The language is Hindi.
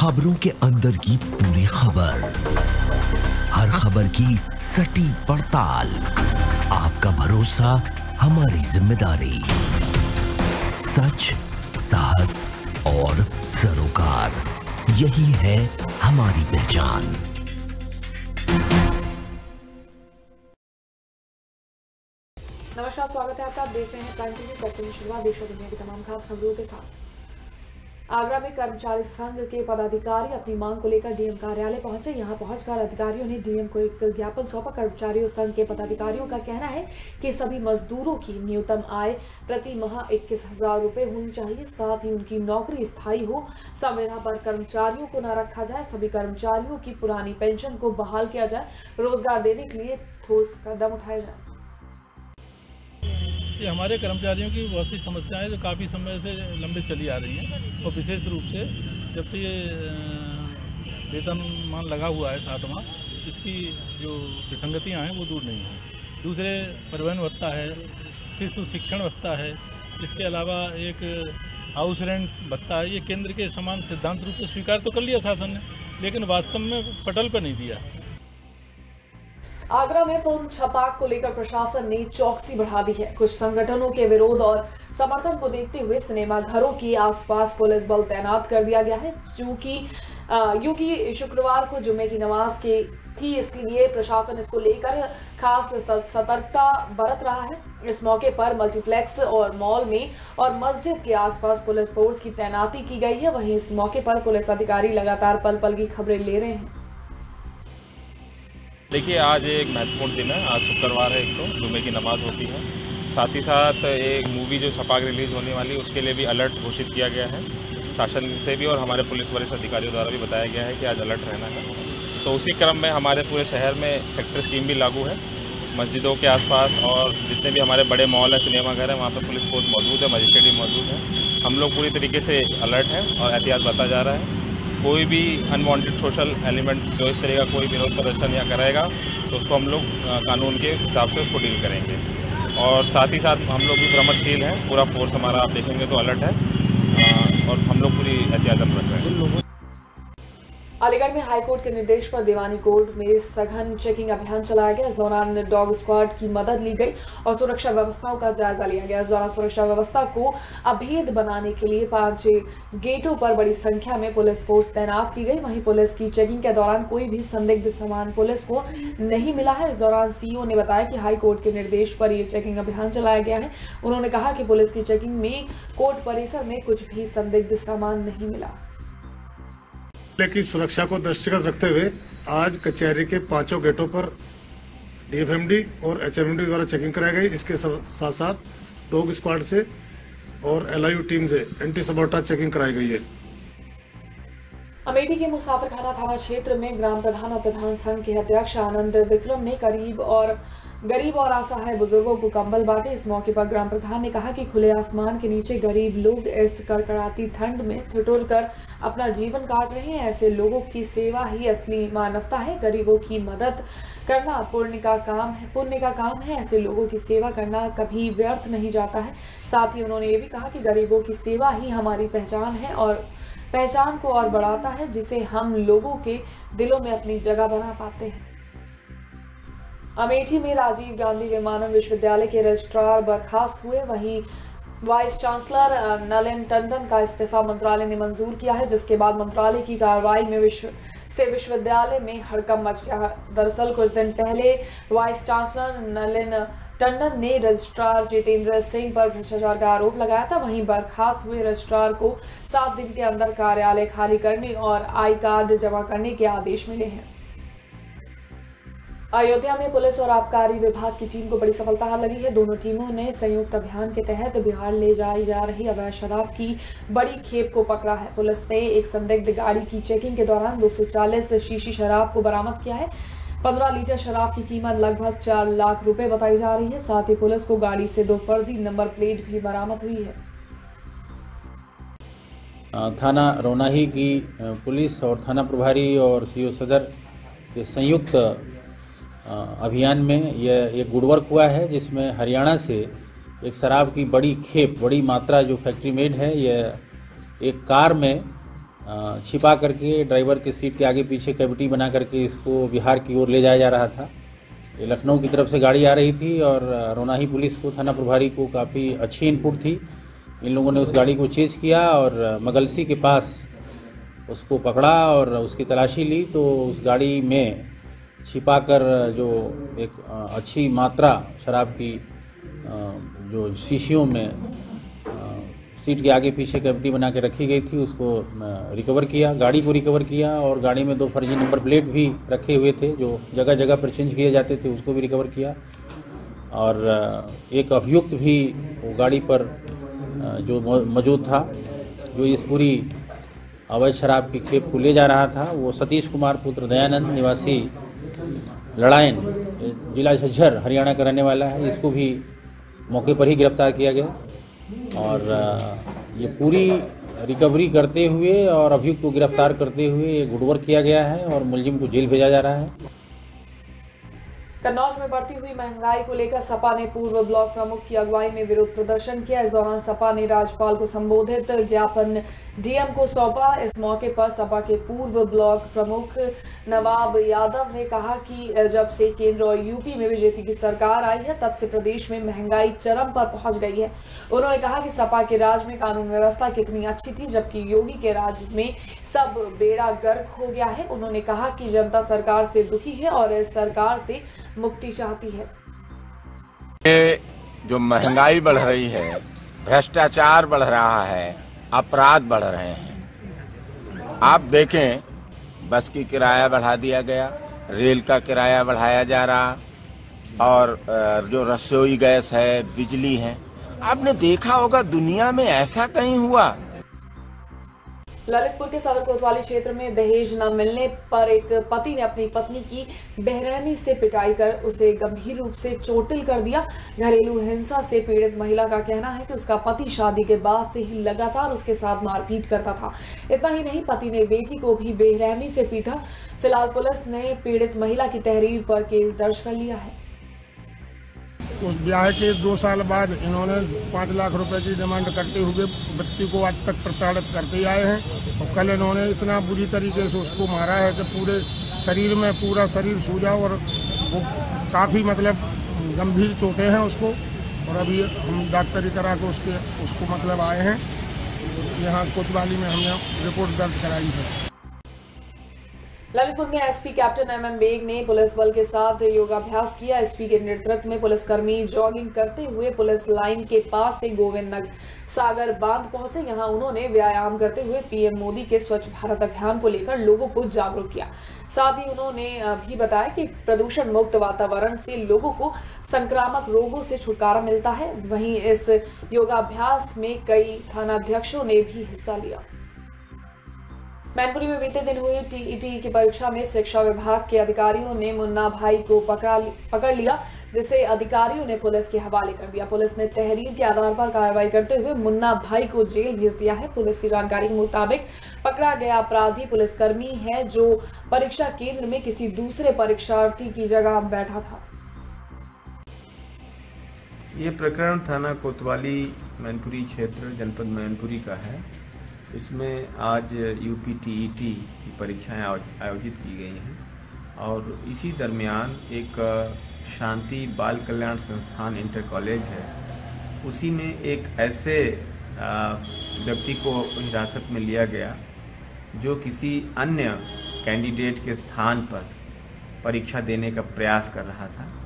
खबरों के अंदर की पूरी खबर, हर खबर की सटीक पड़ताल, आपका भरोसा हमारी जिम्मेदारी। सच, साहस और सरोकार, यही है हमारी पहचान। नमस्कार, स्वागत है आपका। आप देख रहे हैं प्राइम टीवी। करते हैं शुरुआत देश और दुनिया की तमाम खास खबरों के साथ। आगरा में कर्मचारी संघ के पदाधिकारी अपनी मांग को लेकर डीएम कार्यालय पहुंचे। यहां पहुंचकर अधिकारियों ने डीएम को एक ज्ञापन सौंपा। कर्मचारियों संघ के पदाधिकारियों का कहना है कि सभी मजदूरों की न्यूनतम आय प्रति माह 21,000 रुपए होनी चाहिए। साथ ही उनकी नौकरी स्थायी हो, संविदा पर कर्मचारियों को न रखा जाए। सभी कर्मचारियों की पुरानी पेंशन को बहाल किया जाए। रोजगार देने के लिए ठोस कदम उठाए जाए। ये हमारे कर्मचारियों की बहुत सी समस्याएं जो काफ़ी समय से लंबे चली आ रही हैं, और विशेष रूप से जब से ये वेतनमान लगा हुआ है 7वां, इसकी जो विसंगतियां हैं वो दूर नहीं हैं। दूसरे परिवहन भत्ता है, शिशु शिक्षण भत्ता है, इसके अलावा एक हाउस रेंट भत्ता है। ये केंद्र के समान सिद्धांत रूप से स्वीकार तो कर लिया शासन ने, लेकिन वास्तव में पटल पर नहीं दिया। आगरा में फिल्म छपाक को लेकर प्रशासन ने चौकसी बढ़ा दी है। कुछ संगठनों के विरोध और समर्थन को देखते हुए सिनेमा घरों के आसपास पुलिस बल तैनात कर दिया गया है। क्योंकि शुक्रवार को जुम्मे की नमाज की थी, इसलिए प्रशासन इसको लेकर खास सतर्कता बरत रहा है। इस मौके पर मल्टीप्लेक्स और मॉल में और मस्जिद के आसपास पुलिस फोर्स की तैनाती की गई है। वहीं इस मौके पर पुलिस अधिकारी लगातार पल पल की खबरें ले रहे हैं। देखिए, आज एक महत्वपूर्ण दिन है। आज शुक्रवार है, एक तो जुम्मे की नमाज होती है। साथ ही साथ एक मूवी जो छपाक रिलीज़ होने वाली है, उसके लिए भी अलर्ट घोषित किया गया है। शासन से भी और हमारे पुलिस वरिष्ठ अधिकारियों द्वारा भी बताया गया है कि आज अलर्ट रहना है। तो उसी क्रम में हमारे पूरे शहर में सेक्टर स्कीम भी लागू है। मस्जिदों के आसपास और जितने भी हमारे बड़े मॉल हैं, सिनेमाघर हैं, वहाँ पर पुलिस फोर्स मौजूद है, मजिस्ट्रेट भी मौजूद है। हम लोग पूरी तरीके से अलर्ट हैं और एहतियात बरता जा रहा है। कोई भी अनवांटेड सोशल एलिमेंट जो इस तरह का कोई विरोध प्रदर्शन या कराएगा तो उसको हम लोग कानून के हिसाब से उसको डील करेंगे। और साथ ही साथ हम लोग भी भ्रमणशील हैं, पूरा फोर्स हमारा आप देखेंगे तो अलर्ट है और हम लोग पूरी एहतियात बरत रहे हैं। अलीगढ़ में हाईकोर्ट के निर्देश पर दीवानी कोर्ट में सघन चेकिंग अभियान चलाया गया। इस दौरान डॉग स्क्वाड की मदद ली गई और सुरक्षा व्यवस्थाओं का जायजा लिया गया। इस दौरान सुरक्षा व्यवस्था को अभेद बनाने के लिए 5 गेटों पर बड़ी संख्या में पुलिस फोर्स तैनात की गई। वहीं पुलिस की चेकिंग के दौरान कोई भी संदिग्ध सामान पुलिस को नहीं मिला है। इस दौरान सीओ ने बताया कि हाईकोर्ट के निर्देश पर यह चेकिंग अभियान चलाया गया है। उन्होंने कहा कि पुलिस की चेकिंग में कोर्ट परिसर में कुछ भी संदिग्ध सामान नहीं मिला। की सुरक्षा को दृष्टिगत रखते हुए आज कचहरी के 5 गेटों पर डीएफएमडी और एचएमडी द्वारा चेकिंग कराई गई। इसके साथ साथ डॉग स्क्वाड से और एलआईयू टीम से एंटी सबोर्टा चेकिंग कराई गई है। अमेठी के मुसाफिरखाना थाना क्षेत्र में ग्राम प्रधान और प्रधान संघ के अध्यक्ष आनंद विक्रम ने गरीब और असहाय बुजुर्गों को कंबल बांटे। इस मौके पर ग्राम प्रधान ने कहा कि खुले आसमान के नीचे गरीब लोग इस कड़कड़ाती ठंड में ठिठुर कर अपना जीवन काट रहे हैं। ऐसे लोगों की सेवा ही असली मानवता है। गरीबों की मदद करना पुण्य का काम है। ऐसे लोगों की सेवा करना कभी व्यर्थ नहीं जाता है। साथ ही उन्होंने ये भी कहा कि गरीबों की सेवा ही हमारी पहचान है और पहचान को और बढ़ाता है, जिसे हम लोगों के दिलों में अपनी जगह बना पाते हैं। अमेठी में राजीव गांधी विमानन विश्वविद्यालय के रजिस्ट्रार बर्खास्त हुए। वहीं वाइस चांसलर नलिन टंडन का इस्तीफा मंत्रालय ने मंजूर किया है, जिसके बाद मंत्रालय की कार्रवाई में विश्वविद्यालय में हड़कंप मच गया। दरअसल कुछ दिन पहले वाइस चांसलर नलिन टंडन ने रजिस्ट्रार जितेंद्र सिंह पर भ्रष्टाचार का आरोप लगाया था। वहीं बर्खास्त हुए रजिस्ट्रार को 7 दिन के अंदर कार्यालय खाली करने और आई कार्ड जमा करने के आदेश मिले हैं। अयोध्या में पुलिस और आबकारी विभाग की टीम को बड़ी सफलता लगी है। दोनों टीमों ने संयुक्त अभियान के तहत बिहार ले जाई जा रही अवैध शराब की बड़ी खेप को पकड़ा है। पुलिस ने एक संदिग्ध गाड़ी की चेकिंग के दौरान 240 शीशी शराब को बरामद किया है। 15 लीटर शराब की कीमत लगभग 4 लाख रुपए बताई जा रही है। साथ ही पुलिस को गाड़ी से 2 फर्जी नंबर प्लेट भी बरामद हुई है। थाना रोनाही की पुलिस और थाना प्रभारी और सीओ सदर के संयुक्त अभियान में यह गुड वर्क हुआ है, जिसमें हरियाणा से एक शराब की बड़ी खेप, बड़ी मात्रा जो फैक्ट्री मेड है, यह एक कार में छिपा करके ड्राइवर के सीट के आगे पीछे कैविटी बना करके इसको बिहार की ओर ले जाया जा रहा था। ये लखनऊ की तरफ से गाड़ी आ रही थी और रोनाही पुलिस को, थाना प्रभारी को काफ़ी अच्छी इनपुट थी। इन लोगों ने उस गाड़ी को चेज़ किया और मगलसी के पास उसको पकड़ा और उसकी तलाशी ली, तो उस गाड़ी में छिपाकर जो एक अच्छी मात्रा शराब की जो शीशियों में सीट के आगे पीछे कैविटी बना के रखी गई थी उसको रिकवर किया, गाड़ी को रिकवर किया और गाड़ी में 2 फर्जी नंबर प्लेट भी रखे हुए थे जो जगह जगह पर चेंज किए जाते थे, उसको भी रिकवर किया। और एक अभियुक्त भी वो गाड़ी पर जो मौजूद था, जो इस पूरी अवैध शराब की खेप को ले जा रहा था, वो सतीश कुमार पुत्र दयानंद निवासी लड़ायन, जिला झज्जर, हरियाणा का रहने वाला है। इसको भी मौके पर ही गिरफ्तार किया गया और ये पूरी रिकवरी करते हुए और अभियुक्त को गिरफ्तार करते हुए ये गुडवर्क किया गया है और मुलजिम को जेल भेजा जा रहा है। कन्नौज में बढ़ती हुई महंगाई को लेकर सपा ने पूर्व ब्लॉक प्रमुख की अगुवाई में विरोध प्रदर्शन किया। इस दौरान सपा ने राज्यपाल को संबोधित ज्ञापन डीएम को सौंपा। इस मौके पर सपा के पूर्व ब्लॉक प्रमुख नवाब यादव ने कहा कि जब से केंद्र और यूपी में बीजेपी की सरकार आई है तब से प्रदेश में महंगाई चरम पर पहुंच गई है। उन्होंने कहा कि सपा के राज में कानून व्यवस्था कितनी अच्छी थी, जबकि योगी के राज में सब बेड़ा गर्क हो गया है। उन्होंने कहा कि जनता सरकार से दुखी है और इस सरकार से मुक्ति चाहती है। ये जो महंगाई बढ़ रही है, भ्रष्टाचार बढ़ रहा है, अपराध बढ़ रहे हैं। आप देखें, बस की किराया बढ़ा दिया गया, रेल का किराया बढ़ाया जा रहा, और जो रसोई गैस है, बिजली है। आपने देखा होगा दुनिया में ऐसा कहीं हुआ। ललितपुर के सदर कोतवाली क्षेत्र में दहेज न मिलने पर एक पति ने अपनी पत्नी की बेरहमी से पिटाई कर उसे गंभीर रूप से चोटिल कर दिया। घरेलू हिंसा से पीड़ित महिला का कहना है कि उसका पति शादी के बाद से ही लगातार उसके साथ मारपीट करता था। इतना ही नहीं, पति ने बेटी को भी बेरहमी से पीटा। फिलहाल पुलिस ने पीड़ित महिला की तहरीर पर केस दर्ज कर लिया है। उस ब्याह के 2 साल बाद इन्होंने 5 लाख रुपए की डिमांड करते हुए बच्ची को आज तक प्रताड़ित करते आए हैं। और कल इन्होंने इतना बुरी तरीके से उसको मारा है कि पूरे शरीर में पूरा शरीर सूजा और वो काफी मतलब गंभीर चोटें हैं उसको। और अभी हम डॉक्टरी करा के उसको मतलब आए हैं यहाँ कोतवाली में, हमने रिपोर्ट दर्ज कराई है। ललितपुर में एसपी कैप्टन एमएम बेग ने पुलिस बल के साथ योगाभ्यास किया। एसपी के नेतृत्व में पुलिसकर्मी जॉगिंग करते हुए पुलिस लाइन के पास से गोविंद नगर सागर बांध पहुंचे। यहां उन्होंने व्यायाम करते हुए पीएम मोदी के स्वच्छ भारत अभियान को लेकर लोगों को जागरूक किया। साथ ही उन्होंने भी बताया कि प्रदूषण मुक्त वातावरण से लोगों को संक्रामक रोगों से छुटकारा मिलता है। वहीं इस योगाभ्यास में कई थानाध्यक्षों ने भी हिस्सा लिया। मैनपुरी में बीते दिन हुई टीईटी की परीक्षा में शिक्षा विभाग के अधिकारियों ने मुन्ना भाई को पकड़ लिया, जिसे अधिकारियों ने पुलिस के हवाले कर दिया। पुलिस ने तहरीर के आधार पर कार्रवाई करते हुए मुन्ना भाई को जेल भेज दिया है। पुलिस की जानकारी के मुताबिक पकड़ा गया अपराधी पुलिसकर्मी है जो परीक्षा केंद्र में किसी दूसरे परीक्षार्थी की जगह बैठा था। ये प्रकरण थाना कोतवाली मैनपुरी क्षेत्र जनपद मैनपुरी का है। इसमें आज यूपी टीईटी की परीक्षाएं आयोजित की गई हैं और इसी दरमियान एक शांति बाल कल्याण संस्थान इंटर कॉलेज है, उसी में एक ऐसे व्यक्ति को हिरासत में लिया गया जो किसी अन्य कैंडिडेट के स्थान पर परीक्षा देने का प्रयास कर रहा था।